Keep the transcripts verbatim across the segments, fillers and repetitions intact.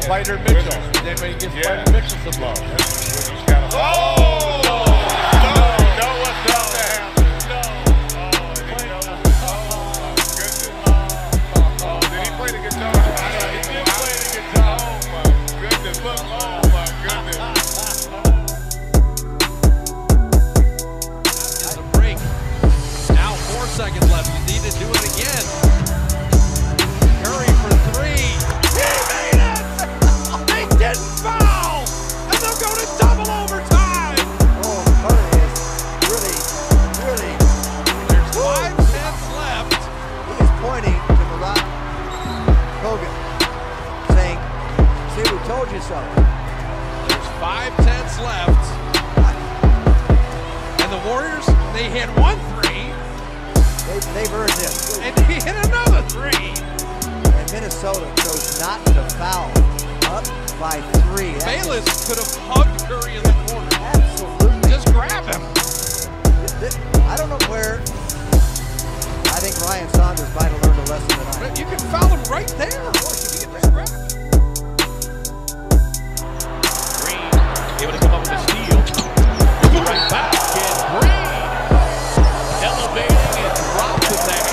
Spider Mitchell. Then when he gives yeah. Spider Mitchell some love. Oh! No! No! No! What's not to happen? No! Oh, goodness. Oh, did he play the guitar? He did play the guitar. Oh, my goodness. Look. Oh, my goodness. It's a break. Now four seconds left. You need to do it again. Curry for three. He made it! They didn't foul! And they'll go to double overtime! Oh, Curry is really, really... There's five tenths left. He is pointing to Murat Hogan, saying, see, we told you so. There's five tenths left. And the Warriors, they hit one three. They, they've earned this. And he hit another three. And Minnesota chose not to foul. Up by three. Bayless could have hugged Curry in the corner. Absolutely. Just grab him. I don't know where. I think Ryan Saunders might have learned a lesson tonight. You can foul him right there. You can just grab him. Green able to come up with a steal. Right back. And Green elevating and drops it there.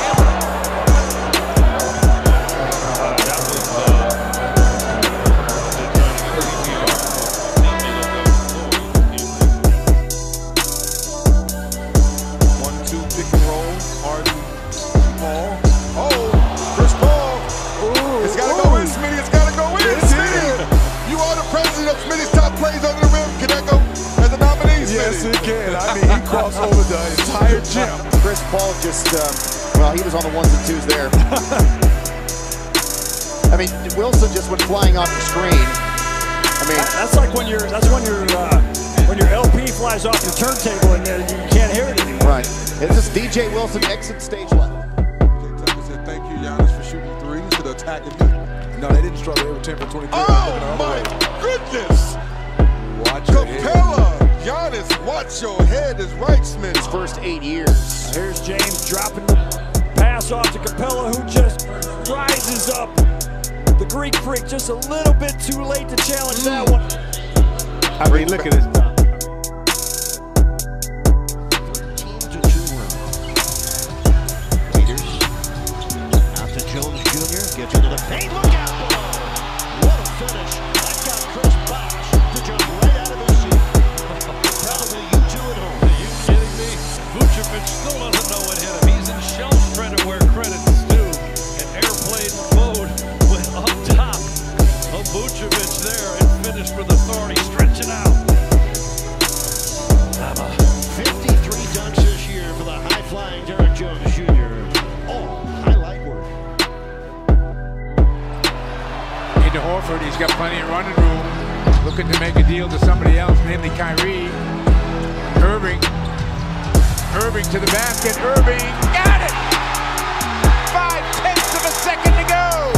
Yes, it can. I mean, he crossed over the entire gym. Chris Paul just, um, well, he was on the ones and twos there. I mean, Wilson just went flying off the screen. I mean, that's like when you're, that's when your, uh, when your L P flies off your turntable and uh, you can't hear it anymore. Right. This is D J Wilson exit stage left. Jay Tucker said, "Thank you, Giannis, for shooting threes to the attacking me." No, they didn't struggle. They were ten for twenty-three. Oh my goodness! Watch your Capella. Giannis, watch your head, is right, Smith. His first eight years. Here's James dropping the pass off to Capella, who just rises up. The Greek Freak just a little bit too late to challenge that one. I mean, look at this. Peters out to Jones Junior Gets into the paint. Look out below. What a finish. That got Chris Bosh to jump right out of the seat. Probably you two at home. Are you kidding me? Vucevic still doesn't know what hit him. He's in shell credit where credit is due. And airplane mode went up top of Vucevic there and finished with authority. Stretch it out. fifty-three dunks this year for the high-flying Derrick Jones Junior All highlight work. Into Horford, he's got plenty of running room. Looking to make a deal to somebody else, namely Kyrie. Irving. Irving to the basket. Irving got it! Five tenths of a second to go.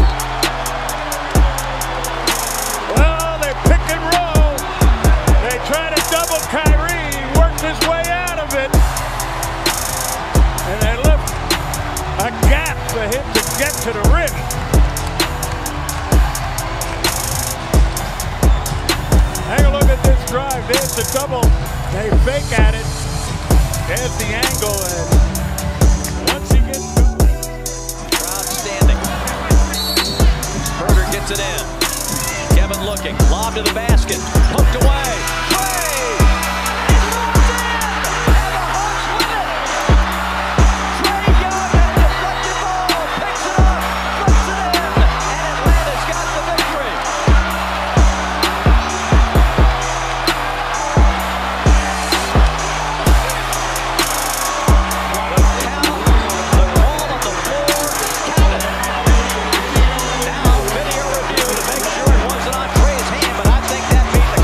Well, they pick and roll. They try to double Kyrie. He worked his way out of it. And they left a gap for him to get to the rim. Take a look at this drive. There's the double. They fake at it. There's the angle. And once he gets to Crowd standing. Herter gets it in. Kevin looking. Lob to the basket. Hooked away. Play! Now, video review to make sure it wasn't on Trey's hand, but I think that beat the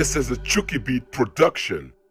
This is a Chuki Beat production.